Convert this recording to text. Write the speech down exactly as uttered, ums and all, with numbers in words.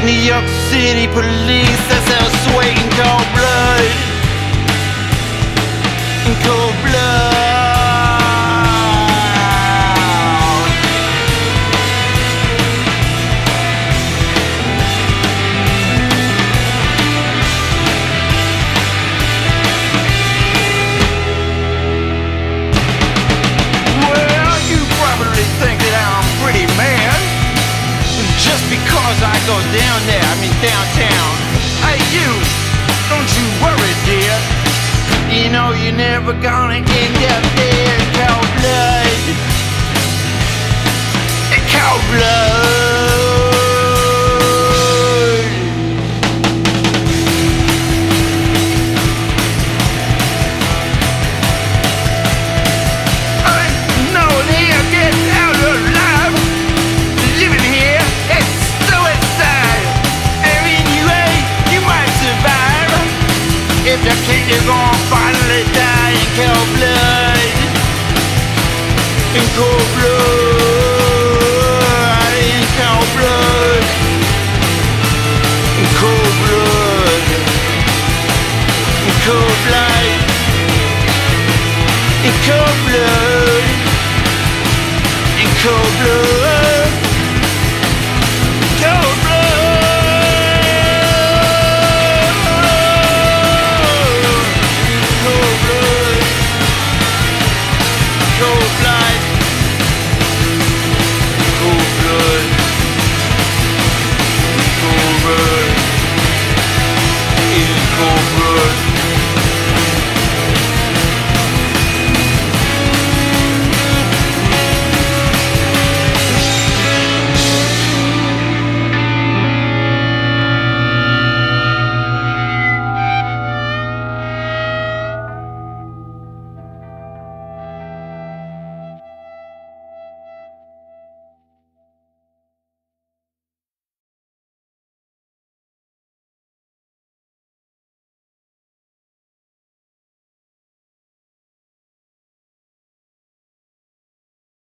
New York City police, that's our sweat and cold blood. In cold blood. Well, you probably think that I'm a pretty man just because I go down there, I mean downtown. Hey you, don't you worry dear, you know you're never gonna end up there in cold blood. In cold blood. I know they'll get out alive. Living here, it's suicide. Anyway, you might survive. If the king is gonna finally die in cold blood. In cold blood. In cold blood. In cold blood. In cold blood. In cold blood. In cold blood.